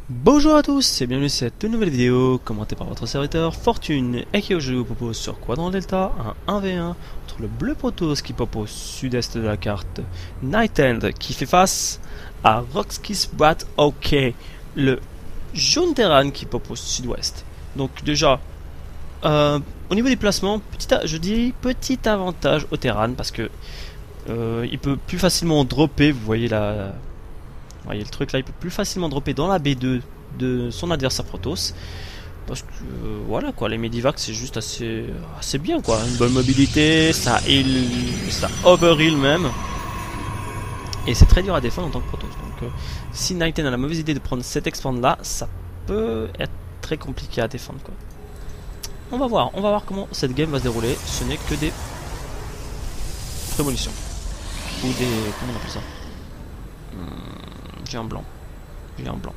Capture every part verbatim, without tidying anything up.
Bonjour à tous et bienvenue sur cette nouvelle vidéo commentée par votre serviteur Fortune et qui aujourd'hui vous propose sur Quadrant Delta un un v un entre le bleu Protoss qui pop au sud-est de la carte, Night End qui fait face à Roxkiss Brat OK, le jaune Terran qui pop au sud-ouest. Donc déjà, euh, au niveau des placements, petit je dis petit avantage au Terran parce que euh, il peut plus facilement dropper, vous voyez la... Vous voyez le truc là, il peut plus facilement dropper dans la B deux de son adversaire Protoss. Parce que euh, voilà quoi, les Medivacs c'est juste assez, assez bien quoi. Une bonne mobilité, ça heal, ça overheal même. Et c'est très dur à défendre en tant que Protoss. Donc euh, si Nighten a la mauvaise idée de prendre cette expand là, ça peut être très compliqué à défendre quoi. On va voir, on va voir comment cette game va se dérouler. Ce n'est que des prémonitions. Ou des... comment on appelle ça hmm. J'ai un blanc. J'ai un blanc.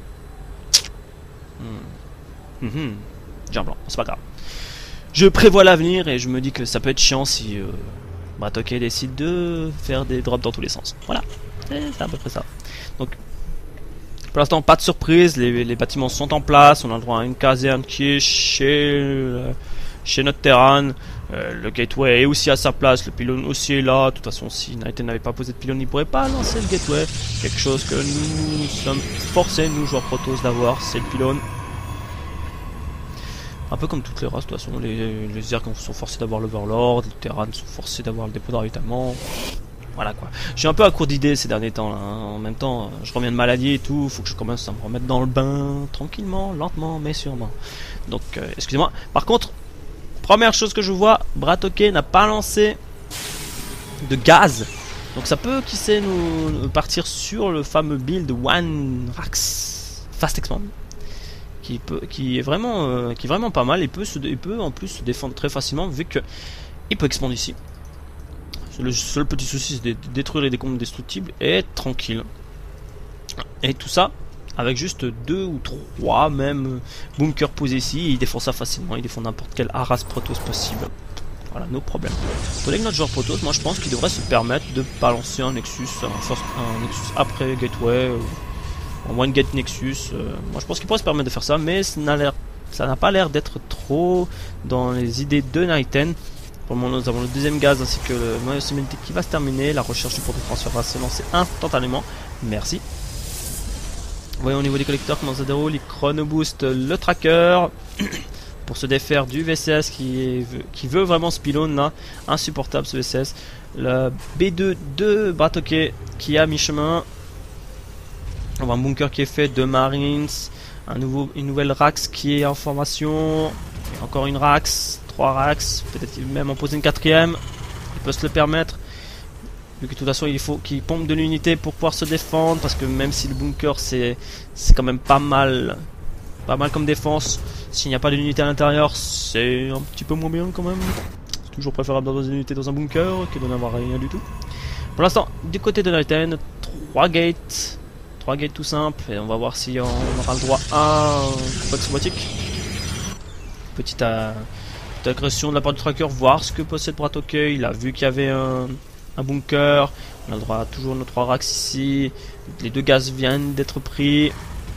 Hmm. Mmh. J'ai un blanc. C'est pas grave. Je prévois l'avenir et je me dis que ça peut être chiant si euh, Bratoke décide de faire des drops dans tous les sens. Voilà. C'est à peu près ça. Donc, pour l'instant, pas de surprise. Les, les bâtiments sont en place. On a le droit à une caserne qui est chez, euh, chez notre Terran. Euh, le gateway est aussi à sa place, le pylône aussi est là. De toute façon, si Nighten n'avait pas posé de pylône, il pourrait pas lancer le gateway. Quelque chose que nous sommes forcés, nous joueurs Protoss, d'avoir, c'est le pylône. Un peu comme toutes les races, de toute façon, les, les Zergs sont forcés d'avoir l'Overlord, les Terrans sont forcés d'avoir le dépôt de ravitaillement. Voilà quoi. Je suis un peu à court d'idées ces derniers temps là. Hein. En même temps, je reviens de maladie et tout, faut que je commence à me remettre dans le bain, tranquillement, lentement, mais sûrement. Donc, euh, excusez-moi. Par contre, première chose que je vois, Bratoke n'a pas lancé de gaz. Donc ça peut, qui sait, nous partir sur le fameux build One Rax Fast Expand. Qui, peut, qui, est vraiment, euh, qui est vraiment pas mal. Il peut, se, il peut en plus se défendre très facilement vu que il peut expand ici. Le seul petit souci c'est de détruire les décombres destructibles et être tranquille. Et tout ça avec juste deux ou trois même bunkers posés ici, il défend ça facilement, il défend n'importe quelle harass Protoss possible. Voilà, nos problèmes. Pour les notre joueur Protoss, moi je pense qu'il devrait se permettre de balancer un Nexus, un, first, un Nexus après Gateway, un One Gate Nexus. Euh, moi je pense qu'il pourrait se permettre de faire ça, mais ça n'a pas l'air d'être trop dans les idées de Nighten. Pour le moment, nous avons le deuxième gaz ainsi que le moyen de qui va se terminer. La recherche du proto-transfert va se lancer instantanément. Merci. Voyons au niveau des collecteurs comment ça déroule. Il chrono-boost le tracker pour se défaire du V C S qui, est, qui veut vraiment ce pylône là. Insupportable ce V C S. Le B deux de Bratoke qui est à mi-chemin. On voit un bunker qui est fait, deux Marines. Un nouveau, une nouvelle Rax qui est en formation. Et encore une Rax. Trois Rax. Peut-être qu'il même en poser une quatrième. Il peut se le permettre. Vu que de toute façon il faut qu'il pompe de l'unité pour pouvoir se défendre, parce que même si le bunker c'est c'est quand même pas mal pas mal comme défense, s'il n'y a pas d'unité à l'intérieur c'est un petit peu moins bien quand même. C'est toujours préférable d'avoir des unités dans un bunker que de n'avoir rien du tout. Pour l'instant du côté de Nighten, trois gates, trois gates tout simple, et on va voir si on aura le droit à un complexe robotique. Petite, euh, petite agression de la part du tracker, voir ce que possède Bratoke. Il a vu qu'il y avait un un bunker, on a le droit à toujours nos trois racks ici, les deux gaz viennent d'être pris.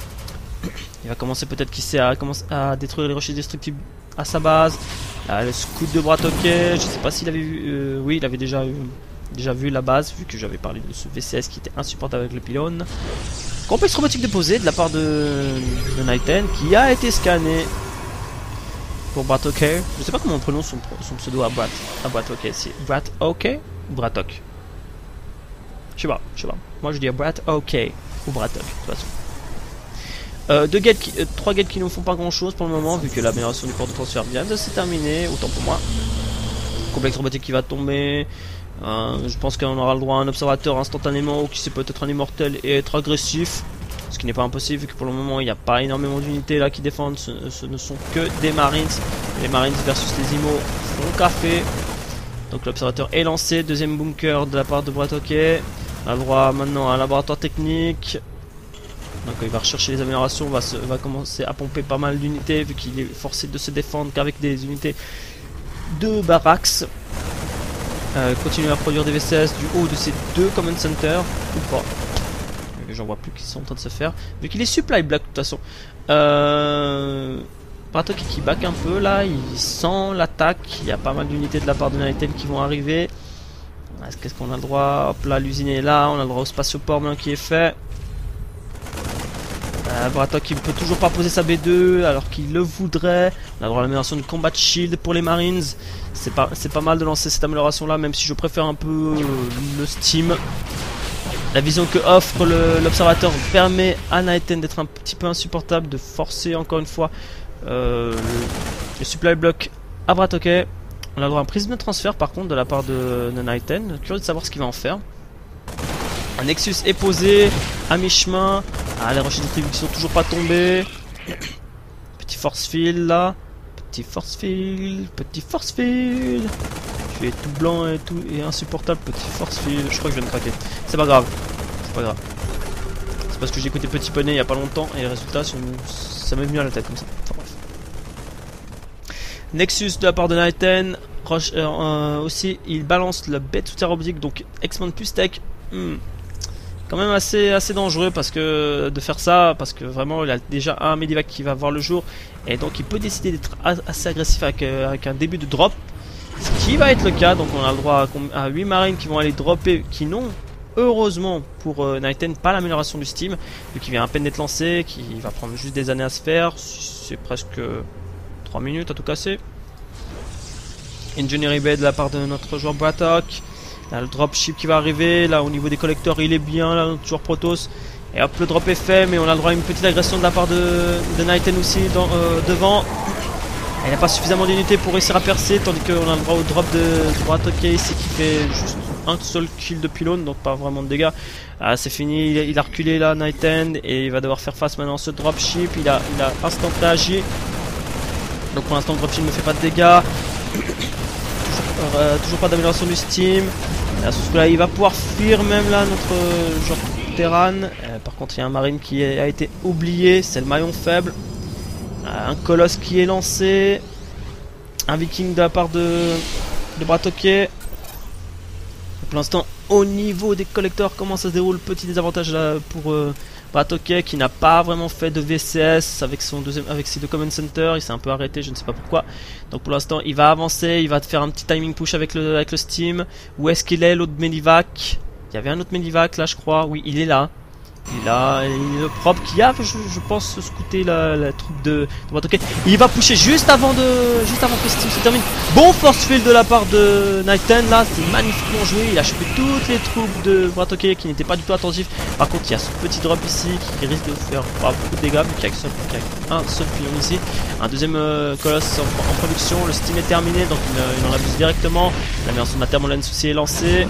Il va commencer peut-être qui sait à, à détruire les rochers destructibles à sa base. Là, le scout de Bratoke, je sais pas s'il avait vu, euh, oui il avait déjà, eu, déjà vu la base, vu que j'avais parlé de ce V C S qui était insupportable avec le pylône. Complexe robotique déposé de la part de, de Nighten qui a été scanné pour Bratoke. Je sais pas comment on prononce son, son pseudo à Brat, à Bratoke, c'est Bratoke ou Bratok. Je sais pas, je sais pas. Moi je dis Brat OK ou Bratok de toute façon. Euh, deux gates qui, euh, trois gates qui ne font pas grand chose pour le moment vu que l'amélioration du port de transfert vient de se terminer, autant pour moi. Complexe robotique qui va tomber. Euh, je pense qu'on aura le droit à un observateur instantanément ou qui sait peut-être un immortel et être agressif. Ce qui n'est pas impossible vu que pour le moment il n'y a pas énormément d'unités là qui défendent. Ce, ce ne sont que des Marines. Les Marines versus les Immo font café. Donc l'observateur est lancé, deuxième bunker de la part de Bratoke. On a le droit maintenant à un laboratoire technique. Donc il va rechercher les améliorations, va, se, va commencer à pomper pas mal d'unités vu qu'il est forcé de se défendre qu'avec des unités de Barracks. Euh, continue à produire des V C S du haut de ces deux command centers ou pas. j'en vois plus qui sont en train de se faire. Vu qu'il est supply block de toute façon. Euh... Bratoke qui back un peu là, il sent l'attaque. Il y a pas mal d'unités de la part de Nighten qui vont arriver. Qu'est-ce qu'on a le droit? Hop là, l'usine est là, on a le droit au spatioport maintenant qui est fait. Euh, Bratoke qui ne peut toujours pas poser sa B deux alors qu'il le voudrait. On a le droit à l'amélioration du combat shield pour les Marines. C'est pas, c'est pas mal de lancer cette amélioration là, même si je préfère un peu euh, le Steam. La vision que offre l'observateur permet à Nighten d'être un petit peu insupportable, de forcer encore une fois euh, le, le supply block à Bratoke. On a le droit à un prisme de transfert par contre de la part de, de Nighten. Curieux de savoir ce qu'il va en faire. Un Nexus est posé à mi-chemin. Ah, les rochers de tribu qui sont toujours pas tombés. Petit force field là. Petit force field. Petit force field. Tu es tout blanc et tout et insupportable. Petit force field. Je crois que je viens de craquer. C'est pas grave. C'est pas grave. C'est parce que j'ai écouté Petit Poney il y a pas longtemps et les résultats sont... ça m'est venu à la tête comme ça. Enfin bref. Nexus de la part de Nighten. Roche, euh, euh, aussi, il balance le bête sous terre optique. Donc, Expand plus tech. Hmm. Quand même assez, assez dangereux parce que de faire ça. Parce que vraiment, il a déjà un Medivac qui va voir le jour. Et donc, il peut décider d'être assez agressif avec, euh, avec un début de drop. Ce qui va être le cas. Donc, on a le droit à, à huit marines qui vont aller dropper. Qui n'ont, heureusement pour euh, Nighten, pas l'amélioration du Steam. Vu qu'il vient à peine d'être lancé. Qui va prendre juste des années à se faire. C'est presque trois minutes à tout casser. Engineering Bay de la part de notre joueur Bratoke. Là, le dropship qui va arriver. Là, au niveau des collecteurs, il est bien. Là, notre joueur Protoss. Et hop, le drop est fait. Mais on a le droit à une petite agression de la part de, de Nighten aussi dans, euh, devant. Il n'y a pas suffisamment d'unités pour réussir à percer. Tandis qu'on a le droit au drop de, de Bratoke ici qui fait juste un seul kill de pylône. Donc, pas vraiment de dégâts. Ah, c'est fini. Il, il a reculé là, Nighten. Et il va devoir faire face maintenant à ce dropship. Il a, il a instant réagi. Donc, pour l'instant, le dropship ne fait pas de dégâts. Euh, toujours pas d'amélioration du Steam. Là, sauf que là, il va pouvoir fuir même là notre euh, genre Terran. Euh, par contre, il y a un marine qui a été oublié. C'est le maillon faible. Euh, un colosse qui est lancé. Un viking de la part de, de Bratoke. Pour l'instant, au niveau des collecteurs, comment ça se déroule? Petit désavantage là pour euh, Bratoke qui n'a pas vraiment fait de V C S avec, son deuxième, avec ses deux command centers. Il s'est un peu arrêté, je ne sais pas pourquoi. Donc pour l'instant, il va avancer. Il va faire un petit timing push avec le, avec le Steam. Où est-ce qu'il est, l'autre Medivac? Il y avait un autre Medivac là, je crois. Oui, il est là. Il est là, il est propre qui a, je, je pense, scouté la, la troupe de, de Bratoke. Il va pusher juste avant de, juste avant que Steam se termine. Bon force field de la part de Nighten là, c'est magnifiquement joué. Il a chopé toutes les troupes de Bratoke qui n'étaient pas du tout attentifs. Par contre, il y a ce petit drop ici qui risque de faire pas beaucoup de dégâts vu qu'il y a un seul pion ici. Un deuxième euh, colosse en, en production. Le Steam est terminé, donc il, il en abuse directement. La version de la thermolène aussi est lancée.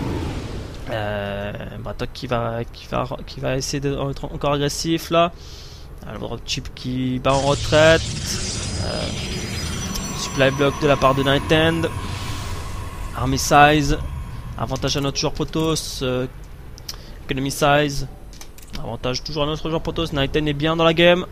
Euh, Bratoke qui va, qui, va, qui va essayer d'être encore agressif là. Le dropship qui bat en retraite. Euh, supply block de la part de Nighten. Army size. Avantage à notre joueur Protoss. Euh, economy size. Avantage toujours à notre joueur Protoss. Nighten est bien dans la game.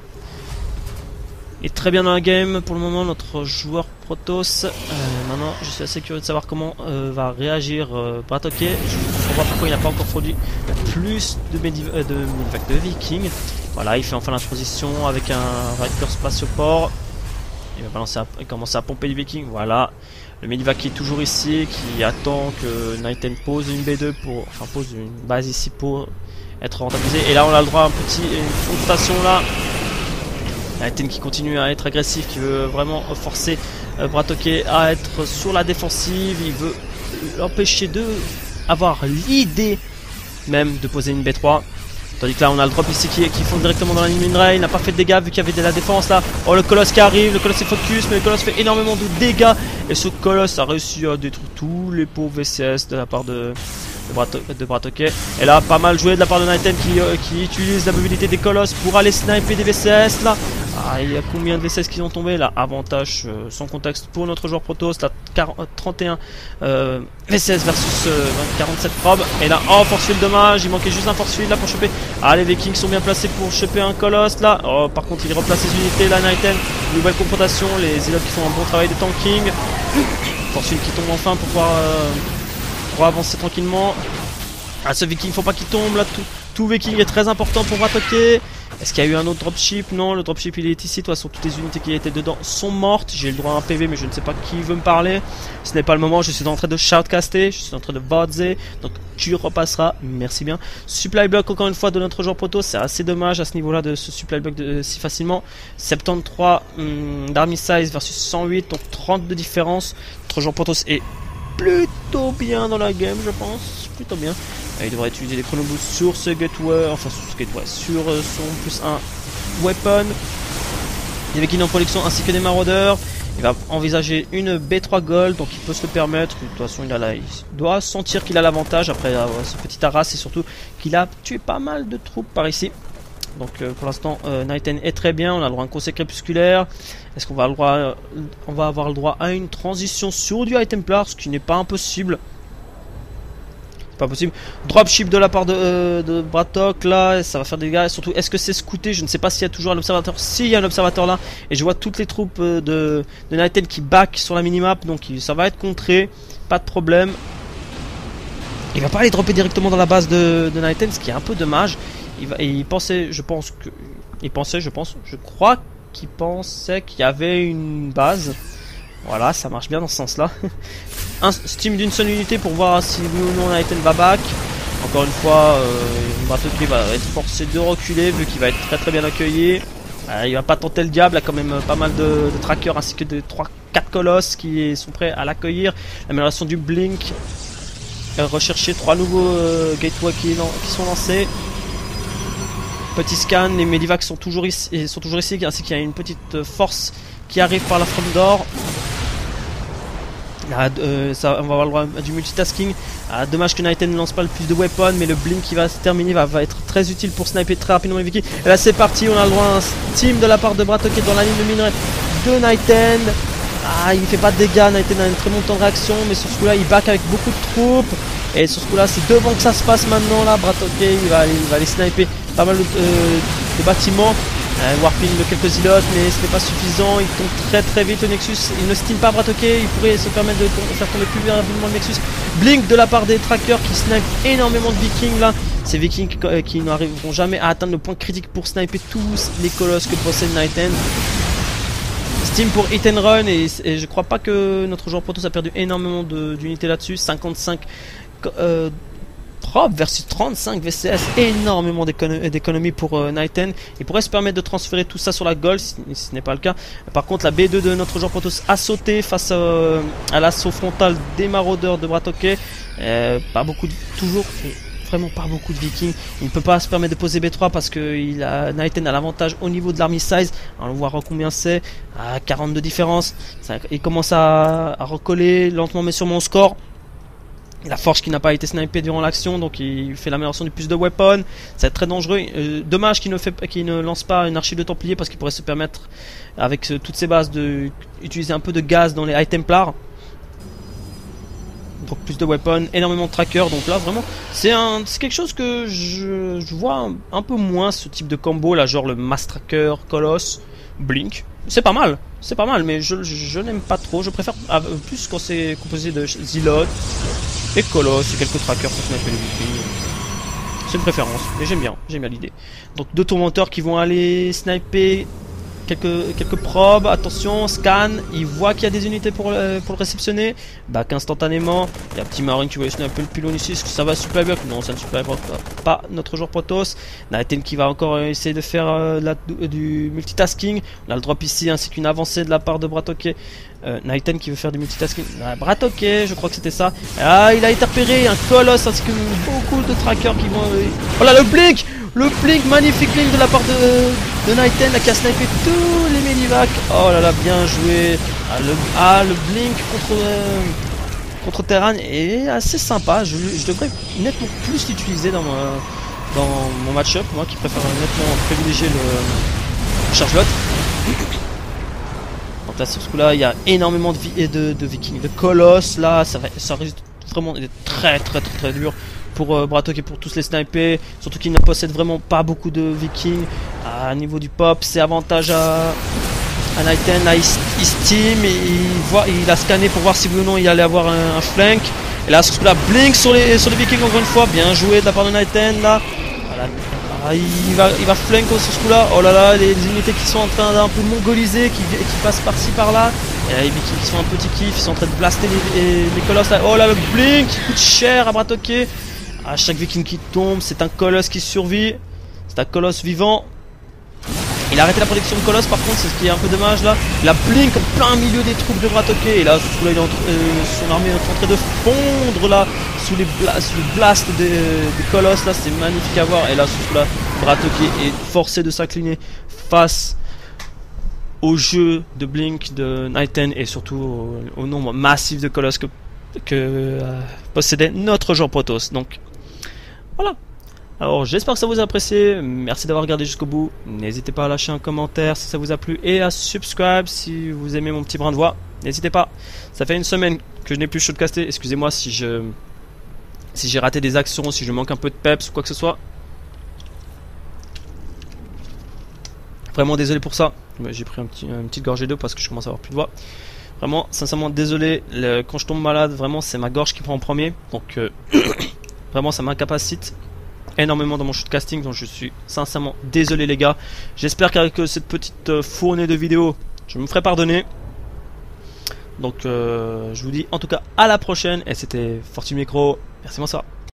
Il est très bien dans la game pour le moment, notre joueur Protoss. Euh, maintenant, je suis assez curieux de savoir comment euh, va réagir euh, Bratoke. Je ne comprends pas pourquoi il n'a pas encore produit plus de, Mediv euh, de, Medivac de Viking. Voilà, il fait enfin la transition avec un Riker Spatioport. Il va balancer à, il commence à pomper du Viking. Voilà, le Medivac qui est toujours ici, qui attend que Nighten pose une B deux pour, enfin pose une base ici pour être rentabilisé. Et là, on a le droit à un petit, une confrontation là. Nighten qui continue à être agressif, qui veut vraiment forcer euh, Bratoke à être sur la défensive. Il veut l'empêcher de avoir l'idée même de poser une B trois. Tandis que là on a le drop ici qui, qui fonce directement dans la ligne rail. Il n'a pas fait de dégâts vu qu'il y avait de la défense là. Oh, le colosse qui arrive, le colosse est focus, mais le colosse fait énormément de dégâts. Et ce colosse a réussi à détruire tous les pauvres V C S de la part de, de, Brato, de Bratoke. Et là pas mal joué de la part de Nighten qui, euh, qui utilise la mobilité des colosses pour aller sniper des V C S là. Ah, il y a combien de V C S qui ont tombé là? Avantage euh, sans contexte pour notre joueur Protoss. Là, trente et un euh, V C S versus euh, quarante-sept probes. Et là, oh, force field, dommage. Il manquait juste un force field là pour choper. Ah, les Vikings sont bien placés pour choper un colosse là. Oh, par contre, il replace ses unités là, Nighten. Nouvelle confrontation. Les Zealots qui font un bon travail de tanking. Force field qui tombe enfin pour pouvoir, euh, pour avancer tranquillement. Ah, ce Viking, faut pas qu'il tombe là. Tout, tout Viking est très important pour attaquer. Est-ce qu'il y a eu un autre dropship? Non, le dropship il est ici. De toute façon, toutes les unités qui étaient dedans sont mortes. J'ai le droit à un P V, mais je ne sais pas qui veut me parler. Ce n'est pas le moment. Je suis en train de shoutcaster. Je suis en train de vodzer. Donc, tu repasseras. Merci bien. Supply block, encore une fois, de notre joueur Protoss. C'est assez dommage à ce niveau-là de ce supply block de, si facilement. soixante-treize hum, d'army size versus cent huit. Donc, trente de différence. Notre joueur Protoss est plutôt bien dans la game, je pense. Plutôt bien. Il devrait utiliser les chrono boosts sur ce gateway, enfin sur ce gateway, sur son plus un weapon. Des Vikings en production ainsi que des maraudeurs. Il va envisager une B trois gold, donc il peut se le permettre. De toute façon, il, a la... il doit sentir qu'il a l'avantage après avoir ce petit Arras et surtout qu'il a tué pas mal de troupes par ici. Donc euh, pour l'instant, euh, Nighten est très bien. On a le droit à un conseil crépusculaire. Est-ce qu'on va, le droit, euh, on va avoir le droit à une transition sur du High Templar, ce qui n'est pas impossible. Pas possible. Dropship de la part de, euh, de Bratok là, ça va faire des dégâts. Et surtout, est-ce que c'est scouté? Je ne sais pas s'il y a toujours un observateur. S'il y a un observateur là, et je vois toutes les troupes euh, de, de Nighten qui back sur la minimap, donc il, ça va être contré, pas de problème. Il va pas aller dropper directement dans la base de, de Nighten, ce qui est un peu dommage. Il, va, il pensait, je pense que, il pensait, je pense, je crois qu'il pensait qu'il y avait une base. Voilà, ça marche bien dans ce sens-là. Un steam d'une seule unité pour voir si oui ou non Nighten va back. Encore une fois, euh, Bratoké va être forcé de reculer vu qu'il va être très très bien accueilli. Euh, il va pas tenter le diable, il y a quand même pas mal de, de trackers ainsi que de trois quatre colosses qui sont prêts à l'accueillir. L'amélioration du blink. Euh, rechercher trois nouveaux euh, gateways qui, qui sont lancés. Petit scan, les Medivacs sont toujours ici, sont toujours ici ainsi qu'il y a une petite force qui arrive par la front d'or. Ah, euh, ça, on va avoir le droit à du multitasking. Ah, dommage que Nighten ne lance pas le plus de weapons, mais le blink qui va se terminer va, va être très utile pour sniper très rapidement les Vikings. Et là c'est parti, on a le droit à un steam de la part de Bratoké dans la ligne de minerai de Nighten. Ah, il fait pas de dégâts, Nighten a un très bon temps de réaction, mais sur ce coup là il back avec beaucoup de troupes. Et sur ce coup là c'est devant que ça se passe maintenant là. Bratoké il va aller, il va aller sniper pas mal de, euh, de bâtiments. Euh, warping de quelques zilotes, mais ce n'est pas suffisant. Il tombe très très vite le Nexus. Il ne steam pas Bratoké. Il pourrait se permettre de faire tomber plus rapidement le Nexus. Blink de la part des trackers qui snipe énormément de Vikings là. Ces Vikings qui, qui n'arriveront jamais à atteindre le point critique pour sniper tous les colosses que possède Nighten. Steam pour hit and run et, et je crois pas que notre joueur Protoss a perdu énormément d'unités là-dessus. cinquante-cinq euh, Prop versus trente-cinq V C S, énormément d'économie pour euh, Nighten. Il pourrait se permettre de transférer tout ça sur la Gold si, si ce n'est pas le cas. Par contre, la B deux de notre joueur Protoss a sauté face à, à l'assaut frontal des maraudeurs de Bratoké. Euh, pas beaucoup de, toujours, vraiment pas beaucoup de Vikings. Il ne peut pas se permettre de poser B trois parce que il a, Nighten a l'avantage au niveau de l'army size. On va voir combien c'est. À quarante de différence. Ça, il commence à, à recoller lentement mais sûrement au score. La forge qui n'a pas été snipée durant l'action, donc il fait l'amélioration du plus de weapons. Ça va être très dangereux. Euh, dommage qu'il ne, fait, qu'il ne lance pas une archive de Templier parce qu'il pourrait se permettre, avec euh, toutes ses bases, d'utiliser un peu de gaz dans les High Templars. Donc plus de weapons, énormément de trackers. Donc là vraiment, c'est quelque chose que je, je vois un, un peu moins ce type de combo là, genre le Mass Tracker, Colosse, Blink. C'est pas mal, c'est pas mal, mais je, je, je n'aime pas trop. Je préfère euh, plus quand c'est composé de Zilot et Colosse et quelques trackers pour sniper les Vikings. C'est une préférence, mais j'aime bien, j'aime bien l'idée. Donc deux tourmenteurs qui vont aller sniper quelques, quelques probes. Attention, scan, il voit qu'il y a des unités pour, euh, pour le réceptionner. Back instantanément. Il y a un petit marine qui va sniper le pylône ici. Est-ce que ça va supply block? Non, ça ne supply block pas notre joueur Protoss. Nighten qui va encore essayer de faire euh, la, du multitasking. On a le drop ici ainsi qu'une avancée de la part de Bratoké. Euh, Nighten qui veut faire du multitasking. Ah, Bratoké, je crois que c'était ça. Ah, il a été repéré un colosse ainsi que beaucoup de trackers qui vont. Euh... Oh là, le blink! Le blink, magnifique blink de la part de, de Nighten qui a snipé tous les Medivacs. Oh là là, bien joué. Ah, le, ah, le blink contre, euh, contre Terran est assez sympa. Je, je devrais nettement plus l'utiliser dans, dans mon match-up. Moi qui préfère nettement privilégier le charge-lot. Donc là, sur ce coup-là, il y a énormément de, de, de vikings, de colosses. Là, ça, va, ça risque vraiment d'être très très très très dur pour euh, Bratoké pour tous les sniper, surtout qu'il ne possède vraiment pas beaucoup de vikings. À niveau du pop, c'est avantage à, à Nighten. Là, il, il steam, et il, voit, il a scanné pour voir si oui ou non il allait avoir un, un flank. Et là, sur ce coup-là, blink sur les, sur les vikings encore une fois. Bien joué de la part de Nighten là. Voilà. Ah, il va, il va flank sur ce coup-là. Oh là là, les, les unités qui sont en train d'un peu mongoliser, qui, qui passent par-ci par-là. Et là, les vikings qui sont un petit kiff, ils sont en train de blaster les, les, les colosses là. Oh là, le blink qui coûte cher à bratoquer. À chaque viking qui tombe, c'est un colosse qui survit. C'est un colosse vivant. Il a arrêté la protection de colosse par contre, c'est ce qui est un peu dommage là. Il a blink en plein milieu des troupes de bratoquer. Et là, sous là, il est en, euh, son armée est en train de fondre là. Sous les bla sous le blast des, des colosses là, c'est magnifique à voir. Et là, sous là, bratoquer est forcé de s'incliner face au jeu de Blink de Nighten et surtout au, au nombre massif de colosses que, que euh, possédait notre joueur Protoss. Donc voilà. Alors j'espère que ça vous a apprécié. Merci d'avoir regardé jusqu'au bout. N'hésitez pas à lâcher un commentaire si ça vous a plu et à subscribe si vous aimez mon petit brin de voix. N'hésitez pas. Ça fait une semaine que je n'ai plus shotcasté. Excusez-moi si je si j'ai raté des actions, si je manque un peu de peps ou quoi que ce soit. Vraiment désolé pour ça. J'ai pris un petit, une petite gorgée d'eau parce que je commence à avoir plus de voix. Vraiment, sincèrement désolé. Le, quand je tombe malade, vraiment c'est ma gorge qui prend en premier. Donc euh, vraiment ça m'incapacite énormément dans mon shootcasting. Donc je suis sincèrement désolé les gars. J'espère qu'avec euh, cette petite euh, fournée de vidéos, je me ferai pardonner. Donc euh, je vous dis en tout cas à la prochaine. Et c'était Fortune Micro. Merci, bonsoir.